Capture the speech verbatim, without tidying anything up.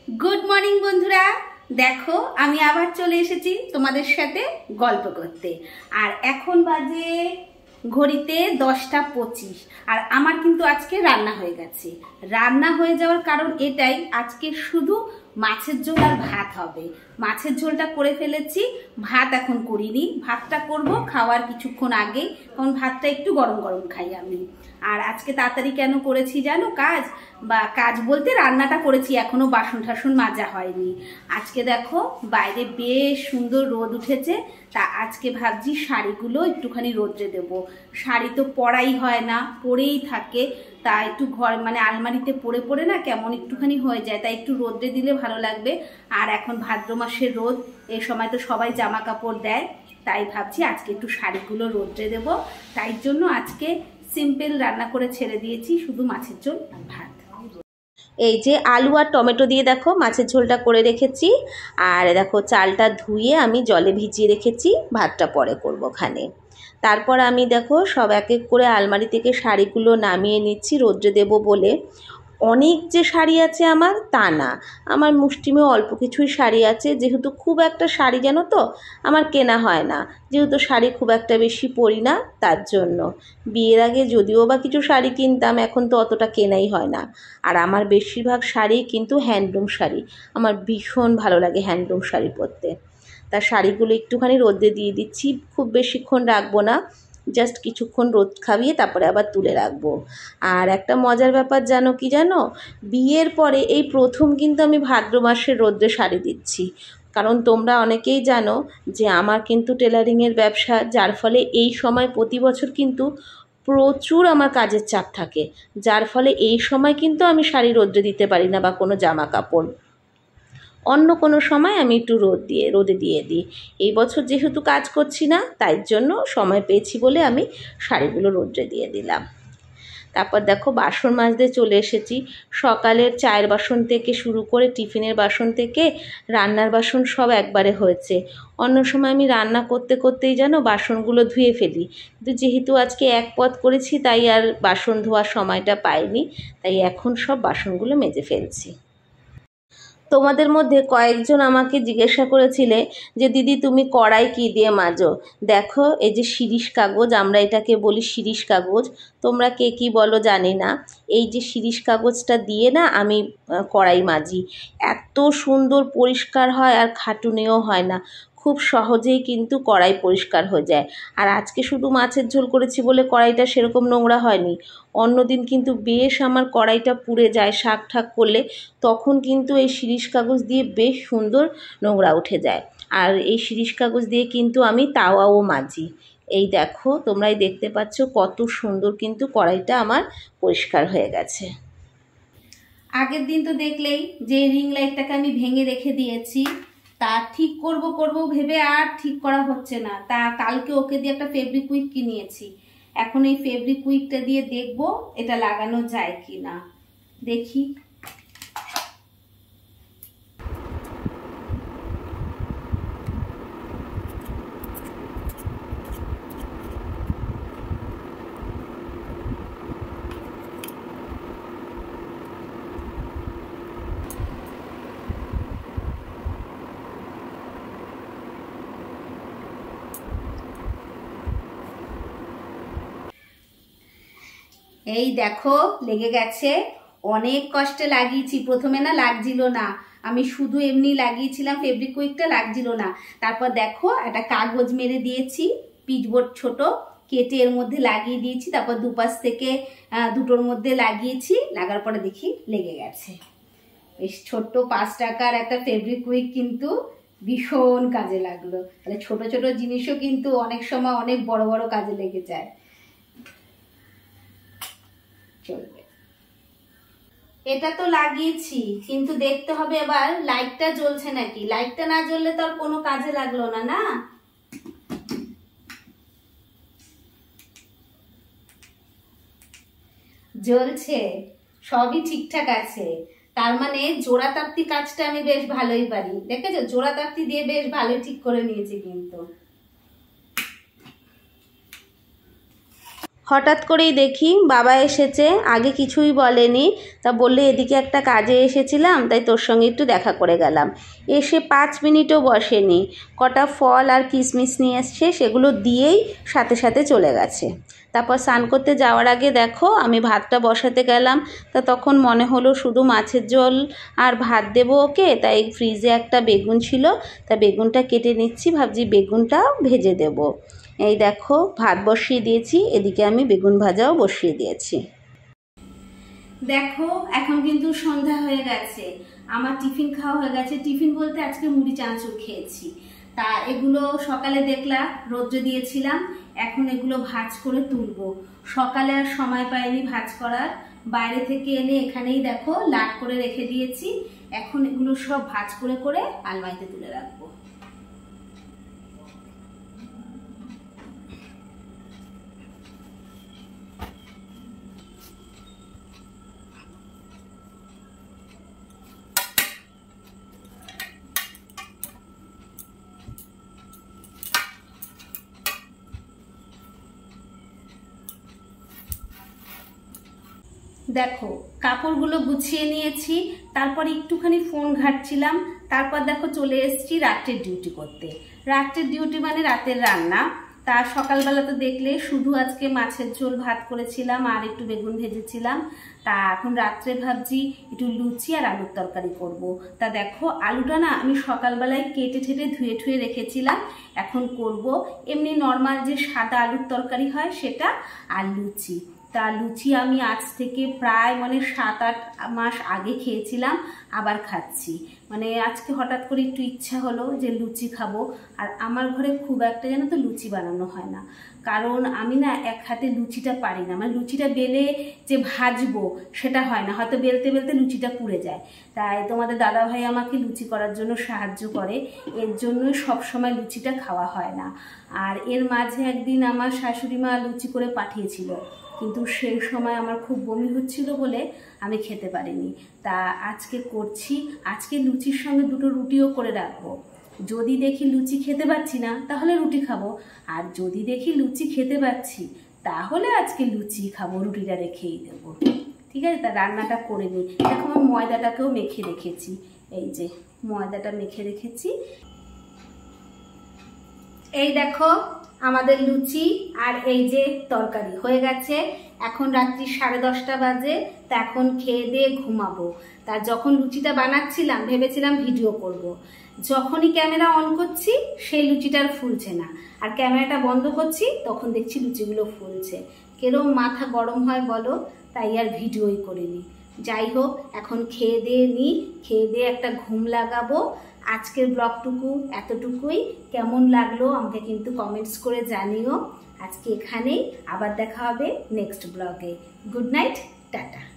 Good morning बंधुरा देखो आमी आबार चले एसेছি তোমাদের সাথে গল্প করতে। আর এখন বাজে ঘড়িতে দশটা পঁচিশ। আর আমার কিন্তু আজকে রান্না হয়ে গেছে। রান্না হয়ে যাওয়ার কারণ এটাই, আজকে শুধু মাছের ঝোল আর ভাত হবে। মাছের ঝোলটা করে ফেলেছি, ভাত এখন করিনি। ভাতটা করব খাওয়ার কিছুক্ষণ আগে, কারণ ভাতটা একটু গরম গরম খাই আমি। আর আজকে তাড়াতাড়ি কেন করেছি জানো কাজ, বা কাজ বলতে রান্নাটা করেছি, এখনো বাসন টাসন মাজা হয়নি। আজকে দেখো বাইরে বেশ সুন্দর রোদ উঠেছে, তা আজকে ভাবছি শাড়িগুলো একটুখানি রোদ্রে দেব। শাড়ি তো পরাই হয় না, পরেই থাকে, তা একটু ঘর মানে আলমারিতে পরে পরে না কেমন একটুখানি হয়ে যায়, তাই একটু রোদ্রে দিলে ভালো লাগবে। আর এখন ভাদ্র মাসের রোদ, এই সময় তো সবাই জামা কাপড় দেয়, তাই ভাবছি আজকে একটু শাড়িগুলো রোদ্রে দেব। তাই জন্য আজকে সিম্পল রান্না করে ছেড়ে দিয়েছি, শুধু মাছের ঝোল আর ভাত। এই যে আলু আর টমেটো দিয়ে দেখো মাছের ঝোলটা করে রেখেছি। আর দেখো চালটা ধুয়ে আমি জলে ভিজিয়ে রেখেছি, ভাতটা পরে করবো ওখানে। তারপর আমি দেখো সব এক এক করে আলমারি থেকে শাড়িগুলো নামিয়ে নিচ্ছি রোদ্রে দেব বলে। অনেক যে শাড়ি আছে আমার তা না, আমার মুষ্টিমে অল্প কিছুই শাড়ি আছে। যেহেতু খুব একটা শাড়ি জানো তো আমার কেনা হয় না, যেহেতু শাড়ি খুব একটা বেশি পরি না, তার জন্য। বিয়ের আগে যদিও বা কিছু শাড়ি কিনতাম, এখন তো অতটা কেনাই হয় না। আর আমার বেশিরভাগ শাড়ি কিন্তু হ্যান্ডলুম শাড়ি, আমার ভীষণ ভালো লাগে হ্যান্ডলুম শাড়ি পরতে। তার শাড়িগুলো একটুখানি রোদে দিয়ে দিচ্ছি, খুব বেশিক্ষণ রাখবো না, জাস্ট কিছুক্ষণ রোদ খাবিয়ে তারপরে আবার তুলে রাখবো। আর একটা মজার ব্যাপার জানো কি জানো, বিয়ের পরে এই প্রথম কিন্তু আমি ভাদ্র মাসের রোদ্রে শাড়ি দিচ্ছি। কারণ তোমরা অনেকেই জানো যে আমার কিন্তু টেলারিংয়ের ব্যবসা, যার ফলে এই সময় প্রতি বছর কিন্তু প্রচুর আমার কাজের চাপ থাকে, যার ফলে এই সময় কিন্তু আমি শাড়ি রোদ্রে দিতে পারি না বা কোনো জামা কাপড়। অন্য কোনো সময় আমি একটু রোদ দিয়ে রোদে দিয়ে দিই। এই বছর যেহেতু কাজ করছি না, তাই জন্য সময় পেয়েছি বলে আমি শাড়িগুলো রোদ্রে দিয়ে দিলাম। তারপর দেখো বাসন মাজতে চলে এসেছি। সকালের চায়ের বাসন থেকে শুরু করে টিফিনের বাসন থেকে রান্নার বাসন সব একবারে হয়েছে। অন্য সময় আমি রান্না করতে করতেই যেন বাসনগুলো ধুয়ে ফেলি, কিন্তু যেহেতু আজকে এক পদ করেছি তাই আর বাসন ধোয়ার সময়টা পাইনি, তাই এখন সব বাসনগুলো মেজে ফেলছি। তোমাদের মধ্যে কয়েকজন আমাকে জিজ্ঞাসা করেছিলে যে দিদি তুমি কড়াই কী দিয়ে মাজো। দেখো এই যে শিরিষ কাগজ, আমরা এটাকে বলি শিরিষ কাগজ, তোমরা কে কী বলো জানি না। এই যে শিরিষ কাগজটা দিয়ে না আমি কড়াই মাজি, এত সুন্দর পরিষ্কার হয় আর খাটুনিও হয় না, খুব সহজেই কিন্তু কড়াই পরিষ্কার হয়ে যায়। আর আজকে শুধু মাছের ঝোল করেছি বলে কড়াইটা সেরকম নোংরা হয়নি, অন্যদিন কিন্তু বেশ আমার কড়াইটা পুড়ে যায় শাক ঠাক করলে, তখন কিন্তু এই শিরিষ কাগজ দিয়ে বেশ সুন্দর নোংরা উঠে যায়। আর এই শিরিষ কাগজ দিয়ে কিন্তু আমি তাওয়াও মাজি। এই দেখো তোমরাই দেখতে পাচ্ছ কত সুন্দর কিন্তু কড়াইটা আমার পরিষ্কার হয়ে গেছে। আগের দিন তো দেখলেই যে রিং লাইটটাকে আমি ভেঙে রেখে দিয়েছি, তা ঠিক করব করব ভেবে আর ঠিক করা হচ্ছে না। তা কালকে ওকে দিয়ে একটা ফেব্রিক কুইক কিনিয়েছি, এখন এই ফেব্রিক কুইকটা দিয়ে দেখব এটা লাগানো যায় কি না, দেখি। এই দেখো লেগে গেছে, অনেক কষ্টে লাগিয়েছি। প্রথমে না লাগছিল না, আমি শুধু এমনি লাগিয়েছিলাম ফেব্রিক কুইকটা, লাগছিল না। তারপর দেখো একটা কাগজ মেরে দিয়েছি, পিচবোর্ড ছোট কেটে এর মধ্যে লাগিয়ে দিয়েছি, তারপর দুপাশ থেকে দুটোর মধ্যে লাগিয়েছি, লাগার পরে দেখি লেগে গেছে। বেশ ছোট্ট পাঁচ টাকার একটা ফেব্রিক কুইক কিন্তু ভীষণ কাজে লাগলো। তাহলে ছোট ছোট জিনিসও কিন্তু অনেক সময় অনেক বড় বড় কাজে লেগে যায়। চলবে, এটা তো লাগিয়েছি, কিন্তু দেখতে হবে এবার লাইটটা জ্বলছে নাকি। লাইটটা না জ্বললে তো আর কোনো কাজে লাগলো না। না জ্বলছে, সবই ঠিকঠাক আছে, তার মানে জোড়া তাপ্তি কাজটা আমি বেশ ভালোই পারি। দেখেছো জোড়া তাপ্তি দিয়ে বেশ ভালোই ঠিক করে নিয়েছি কিন্তু। হঠাৎ করেই দেখি বাবা এসেছে, আগে কিছুই বলেনি, তা বললে এদিকে একটা কাজে এসেছিলাম তাই তোর সঙ্গে একটু দেখা করে গেলাম। এসে পাঁচ মিনিটও বসেনি, কটা ফল আর কিশমিশ নিয়ে এসছে, সেগুলো দিয়েই সাথে সাথে চলে গেছে। তারপর স্নান করতে যাওয়ার আগে দেখো আমি ভাতটা বসাতে গেলাম, তা তখন মনে হলো শুধু মাছের ঝোল আর ভাত দেবো ওকে, তাই ফ্রিজে একটা বেগুন ছিল, তা বেগুনটা কেটে নিচ্ছি, ভাবছি বেগুনটাও ভেজে দেব। এই দেখো ভাত বসিয়ে দিয়েছি, এদিকে আমি বেগুন ভাজাও বসিয়ে দিয়েছি। দেখো এখন কিন্তু সন্ধ্যা হয়ে গেছে, আমার টিফিন খাওয়া হয়ে গেছে। টিফিন বলতে আজকে মুড়ি চানাচুর খেয়েছি। তা এগুলো সকালে দেখলা রোদ্রে দিয়েছিলাম, এখন এগুলো ভাজ করে তুলবো। সকালে আর সময় পাইনি ভাজ করার, বাইরে থেকে এনে এখানেই দেখো লাট করে রেখে দিয়েছি। এখন এগুলো সব ভাজ করে করে আলমারিতে তুলে রাখবো। দেখো কাপড়গুলো গুছিয়ে নিয়েছি, তারপর একটুখানি ফোন ঘাঁটছিলাম, তারপর দেখো চলে এসেছি রাত্রের ডিউটি করতে। রাত্রের ডিউটি মানে রাতের রান্না। তা সকালবেলা তো দেখলে শুধু আজকে মাছের ঝোল ভাত করেছিলাম আর একটু বেগুন ভেজেছিলাম। তা এখন রাত্রে ভাবছি একটু লুচি আর আলুর তরকারি করব। তা দেখো আলুটা না আমি সকালবেলায় কেটে ঠেটে ধুয়ে ঠুয়ে রেখেছিলাম, এখন করব এমনি নর্মাল যে সাদা আলুর তরকারি হয় সেটা, আর লুচি। তা লুচি আমি আজ থেকে প্রায় মানে সাত আট মাস আগে খেয়েছিলাম, আবার খাচ্ছি। মানে আজকে হঠাৎ করে একটু ইচ্ছা হলো যে লুচি খাবো। আর আমার ঘরে খুব একটা যেন তো লুচি বানানো হয় না, কারণ আমি না এক হাতে লুচিটা পারি না। মানে লুচিটা বেলে যে ভাজবো সেটা হয় না, হয়তো বেলতে বেলতে লুচিটা পুড়ে যায়। তাই তোমাদের দাদাভাই আমাকে লুচি করার জন্য সাহায্য করে, এর জন্যই সবসময় লুচিটা খাওয়া হয় না। আর এর মাঝে একদিন আমার শাশুড়ি মা লুচি করে পাঠিয়েছিল, কিন্তু সেই সময় আমার খুব বমি হচ্ছিল বলে আমি খেতে পারিনি। তা আজকে করছি, আজকে লুচির সঙ্গে দুটো রুটিও করে রাখবো। যদি দেখি লুচি খেতে পাচ্ছি না তাহলে রুটি খাবো, আর যদি দেখি লুচি খেতে পাচ্ছি তাহলে আজকে লুচি খাবো, রুটিটা রেখেই দেবো। ঠিক আছে, তা রান্নাটা করে নিই। দেখো আমি ময়দাটাকেও মেখে রেখেছি, এই যে ময়দাটা মেখে রেখেছি। এই দেখো আমাদের লুচি আর এই যে তরকারি হয়ে গেছে। এখন রাত্রি সাড়ে দশটা বাজে, তা এখন খেয়ে দিয়ে ঘুমাবো। তা যখন লুচিটা বানাচ্ছিলাম ভেবেছিলাম ভিডিও করব। যখনই ক্যামেরা অন করছি সেই লুচিটা আর ফুলছে না, আর ক্যামেরাটা বন্ধ করছি তখন দেখছি লুচিগুলো ফুলছে। কেরম মাথা গরম হয় বলো, তাই আর ভিডিওই করিনি। যাই হোক এখন খেয়ে দিয়ে নিই, খেয়ে দিয়ে একটা ঘুম লাগাবো। আজকের ব্লগটুকু এতটুকুই, কেমন লাগলো আমাকে কিন্তু কমেন্টস করে জানিও। আজকে এখানেই, আবার দেখা হবে নেক্সট ব্লগে। Good night, tata.